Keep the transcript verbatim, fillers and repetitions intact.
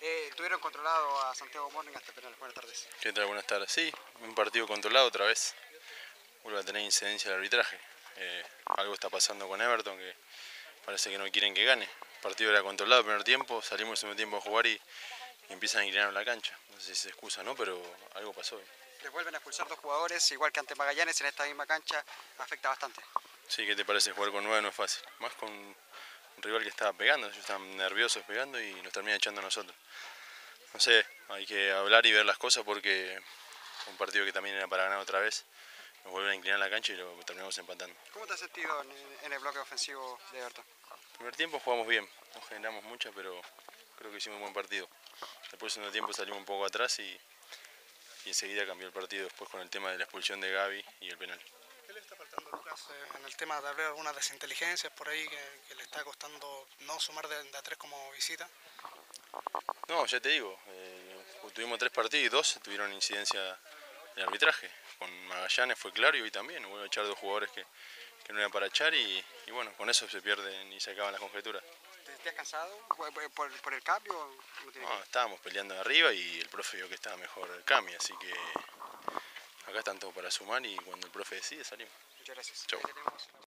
Eh, tuvieron controlado a Santiago Morning hasta el penal. Buenas tardes. ¿Qué tal? Buenas tardes. Sí, un partido controlado otra vez. Vuelve a tener incidencia el arbitraje. Eh, algo está pasando con Everton que parece que no quieren que gane. El partido era controlado el primer tiempo, salimos el segundo tiempo a jugar y, y empiezan a inclinar la cancha. No sé si se excusa o no, pero algo pasó hoy. Les vuelven a expulsar dos jugadores, igual que ante Magallanes en esta misma cancha, afecta bastante. Sí, ¿qué te parece? Jugar con nueve no es fácil. Más con un rival que estaba pegando, ellos estaban nerviosos pegando y nos termina echando a nosotros. No sé, hay que hablar y ver las cosas porque un partido que también era para ganar otra vez, nos vuelven a inclinar la cancha y lo terminamos empatando. ¿Cómo te has sentido en, en el bloque ofensivo de Everton? El primer tiempo jugamos bien, no generamos mucha, pero creo que hicimos un buen partido. Después en el segundo tiempo salimos un poco atrás y, y enseguida cambió el partido después con el tema de la expulsión de Gaby y el penal. ¿Qué le está faltando a Lucas eh, en el tema de haber algunas desinteligencias por ahí que, que le está costando no sumar de, de a tres como visita? No, ya te digo, eh, tuvimos tres partidos y dos tuvieron incidencia en arbitraje. Con Magallanes fue claro y hoy también, hubo a echar dos jugadores que, que no eran para echar y, y bueno, con eso se pierden y se acaban las conjeturas. ¿Te, te has cansado por, por, por el cambio? No, tiene no, estábamos peleando de arriba y el profe vio que estaba mejor el cambio, así que acá están todos para sumar y cuando el profe decide salimos. Muchas gracias. Chau.